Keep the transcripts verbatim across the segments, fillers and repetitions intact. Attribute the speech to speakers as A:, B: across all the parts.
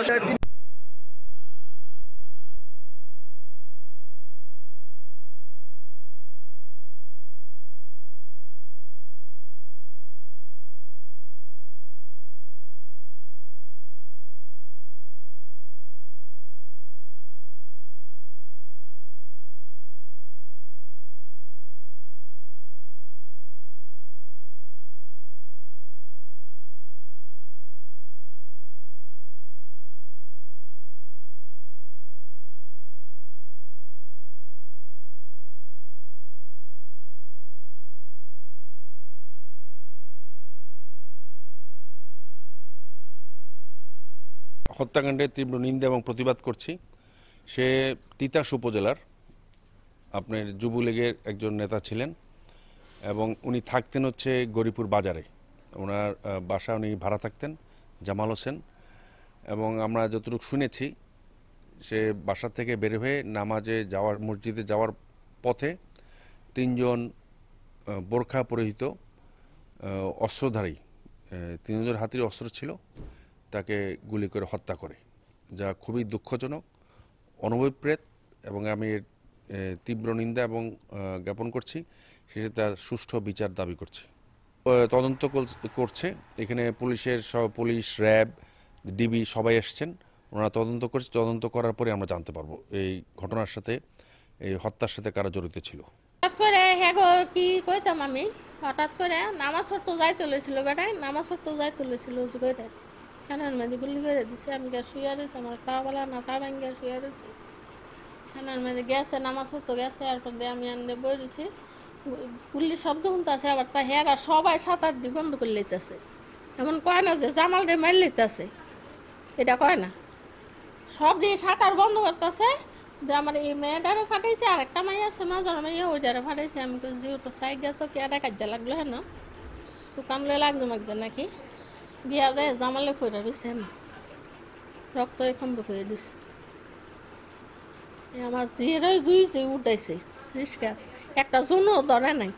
A: হত্যাকাণ্ডের তীব্র নিন্দা এবং প্রতিবাদ করছি। সে তিতাস উপজেলার আপনার যুবলীগের একজন নেতা ছিলেন এবং উনি থাকতেন হচ্ছে গরিপুর বাজারে। ওনার বাসা উনি ভাড়া থাকতেন, জামাল হোসেন। এবং আমরা যতটুকু শুনেছি সে বাসা থেকে বের হয়ে নামাজে যাওয়ার মসজিদে যাওয়ার পথে তিনজন বোরখা পরিহিত অস্ত্রধারী, তিনজন হাতির অস্ত্র ছিল, তাকে গুলি করে হত্যা করে, যা খুবই দুঃখজনক, অনভিপ্রেত এবং আমি এর তীব্র নিন্দা এবং জ্ঞাপন করছি। শেষে তার সুষ্ঠু বিচার দাবি করছি। তদন্ত করছে এখানে পুলিশের সব পুলিশ, র্যাব, ডিবি সবাই এসছেন, ওনারা তদন্ত করছে। তদন্ত করার পরে আমরা জানতে পারবো এই ঘটনার সাথে, এই হত্যার সাথে কারা জড়িত ছিল।
B: হঠাৎ করে হ্যাঁ গো কি কইতাম আমি, হঠাৎ করে নামাজ পড়তে যাই তুলেছিল বেটায়, নামাজ পড়তে যাই তুলেছিল করে হ্যানার মেয়েদি গুলি করে দিছে। আমি গ্যাস শুয়ে রয়েছি, আমার পা বলা না পা ভাঙি গ্যাস শুয়ে রয়েছি। হ্যানার মেয়েদি গেছে, নামাজ পড়তে গেছে, এরপর দিয়ে আমি আনলে বই রয়েছি, গুলির শব্দ শুনতে আছে। আবার তা হেরা সবাই সাত আট দিয়ে বন্ধ করে লইতেছে, এমন কয় না যে জামাল রে মার লইতেছে, এটা কয় না, সব দিয়ে সাঁতার বন্ধ করতেছে। যে আমার এই মেয়েটারে ফাটাইছে, আর একটা মাই আছে মাঝার মাইয়া, ওইটারে ফাটাইছে। আমি তো যেহেতু সাই গিয়া তো কেয়াটা কাজা লাগলো হ্যাঁ, তো কামলে লাগছে মাগছে নাকি বিয়া দেয়, জামালে ফইরা রয়েছে না, রক্ত এখম্ব করে দিছে। আমার জিয়েরাই দুইছে উঠাইছে পরিষ্কার, একটা জনও ধরে নাই।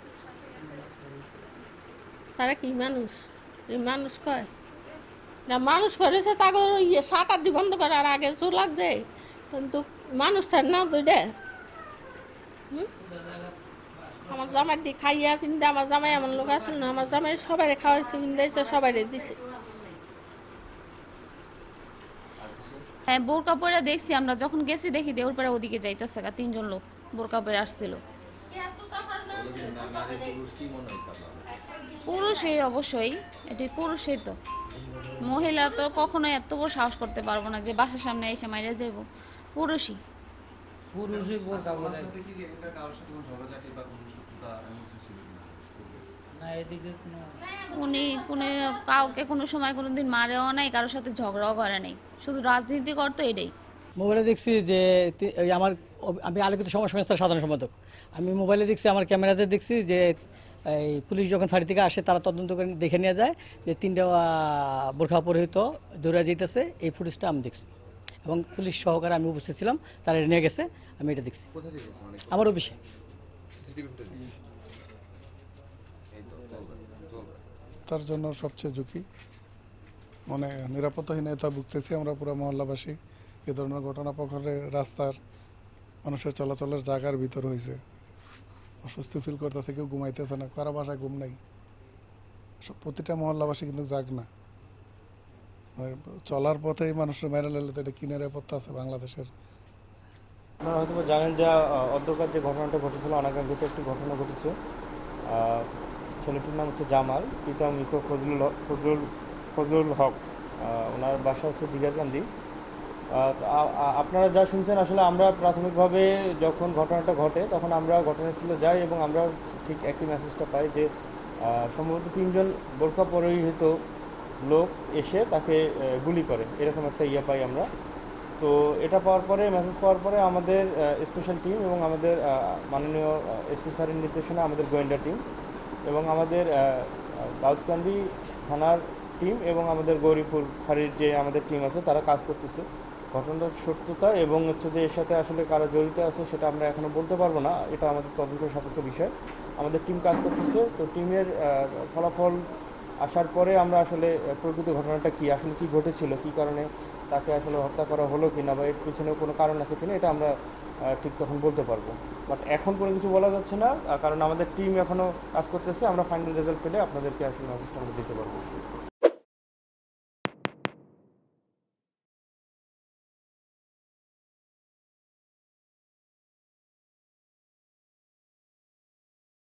B: তারা কি মানুষ? এই মানুষ কয় না, মানুষ করেছে তাকে ইয়ে সাত আট বন্ধ করার আগে জোর লাগছে, কিন্তু মানুষটার না দুইটা। হুম, আমার জামাই দিয়ে খাইয়া ফিন্দে, আমার জামাই এমন লোক আসল না, আমার জামাই সবাই খাওয়াইছে, ফিন্দাইছে, সবাই দিছে।
C: হ্যাঁ, বোরকা পরে দেখছি আমরা, যখন গেছি দেখি দেউর পাড়া ওদিকে যাইতেছে, তিনজন লোক বোরকা পরে আসছিল। পুরুষই অবশ্যই, এটি পুরুষই তো, মহিলা তো কখনো এত বড় সাহস করতে পারবো না যে বাসার সামনে এসে মাইরে যাইব। পুরুষই উনি কোনো কাউকে কোনো সময় কোনো দিন মারেও নাই, কারোর সাথে ঝগড়াও করে নাই, শুধু রাজনীতি করতো এটাই।
D: মোবাইলে দেখছি যে আমার, আমি আলোকিত সমাজ সংস্থার সাধারণ সম্পাদক, আমি মোবাইলে দেখছি, আমার ক্যামেরাতে দেখছি যে এই পুলিশ যখন ফাঁড়ি থেকে আসে তারা তদন্ত করে দেখে নিয়ে যায় যে তিনটা বোরখা পরিহিত দৌড়া যেতেছে, এই ফুটেজটা আমি দেখছি এবং পুলিশ সহকারে আমি উপস্থিত ছিলাম, তারা নিয়ে গেছে, আমি এটা দেখছি আমার অফিসে।
E: তার জন্য সবচেয়ে ঝুঁকি, মানে নিরাপত্তাহীনতা ভুগতেছি আমরা পুরো মহল্লাবাসী। এ ধরনের ঘটনা প্রকারে রাস্তার মানুষের চলাচলের জায়গার ভিতর হয়েছে, অস্বস্তি ফিল করতেছে, কেউ ঘুমাইতেছে না, কারো বাসায় ঘুম নাই, প্রতিটা মহল্লাবাসী কিন্তু জাগ না। চলার পথেই মানুষের মেরে লেলে তো এটা কি নিরাপত্তা আছে বাংলাদেশের?
F: আপনারা হয়তো জানেন যে অধ্যকার যে ঘটনাটা ঘটেছিল, অনাকাঙ্ক্ষিত একটি ঘটনা ঘটেছে। ছেলেটির নাম হচ্ছে জামাল, পিতা মৃত ফজলুল ফজলুল ফজলুল হক, ওনার বাসা হচ্ছে জিগারকান্দি। আপনারা যা শুনছেন, আসলে আমরা প্রাথমিকভাবে যখন ঘটনাটা ঘটে তখন আমরা ঘটনাস্থলে যাই এবং আমরা ঠিক একই মেসেজটা পাই যে সম্ভবত তিনজন বোরকা পরিহিত লোক এসে তাকে গুলি করে, এরকম একটা ইয়ে পাই আমরা। তো এটা পাওয়ার পরে, মেসেজ পাওয়ার পরে আমাদের স্পেশাল টিম এবং আমাদের মাননীয় এসপি স্যারের নির্দেশনা আমাদের গোয়েন্দা টিম এবং আমাদের দাউদকান্দি থানার টিম এবং আমাদের গৌরীপুর ফাঁড়ির যে আমাদের টিম আছে তারা কাজ করতেছে। ঘটনার সত্যতা এবং হচ্ছে যে এর সাথে আসলে কারা জড়িত আছে সেটা আমরা এখনও বলতে পারবো না, এটা আমাদের তদন্ত সাপেক্ষ বিষয়। আমাদের টিম কাজ করতেছে, তো টিমের ফলাফল আসার পরে আমরা আসলে প্রকৃত ঘটনাটা কি, আসলে কি ঘটেছিল, কি কারণে তাকে আসলে হত্যা করা হলো কিনা বা এর পিছনে কোনো কারণ আছে কিনা এটা আমরা ঠিক তখন বলতে পারবো। বাট এখন কোনো কিছু বলা যাচ্ছে না, কারণ আমাদের টিম এখনও কাজ করতেছে। আমরা ফাইনাল রেজাল্ট পেলে আপনাদেরকে আসলে মেসেজটা আমরা দিতে পারবো।